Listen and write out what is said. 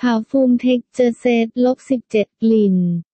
ผาฟูมเท็กเจอร์เซต-17 กลิ่น